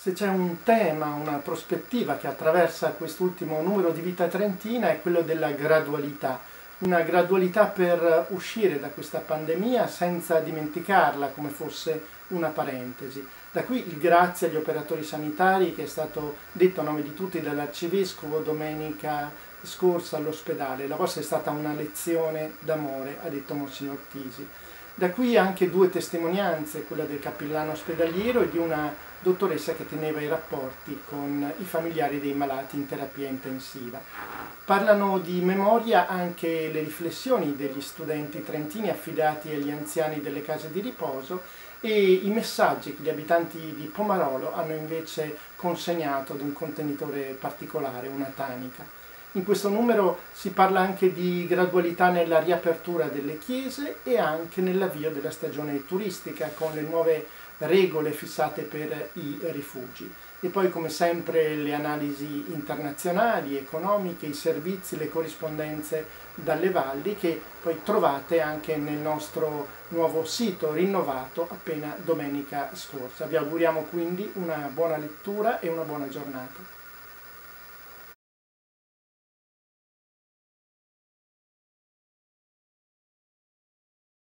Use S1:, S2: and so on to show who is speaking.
S1: Se c'è un tema, una prospettiva che attraversa quest'ultimo numero di Vita Trentina è quello della gradualità. Una gradualità per uscire da questa pandemia senza dimenticarla come fosse una parentesi. Da qui il grazie agli operatori sanitari che è stato detto a nome di tutti dall'Arcivescovo domenica scorsa all'ospedale. La vostra è stata una lezione d'amore, ha detto Monsignor Tisi. Da qui anche due testimonianze, quella del cappellano ospedaliero e di una dottoressa che teneva i rapporti con i familiari dei malati in terapia intensiva. Parlano di memoria anche le riflessioni degli studenti trentini affidati agli anziani delle case di riposo e i messaggi che gli abitanti di Pomarolo hanno invece consegnato ad un contenitore particolare, una tanica. In questo numero si parla anche di gradualità nella riapertura delle chiese e anche nell'avvio della stagione turistica con le nuove regole fissate per i rifugi. E poi come sempre le analisi internazionali, economiche, i servizi, le corrispondenze dalle valli che poi trovate anche nel nostro nuovo sito rinnovato appena domenica scorsa. Vi auguriamo quindi una buona lettura e una buona giornata.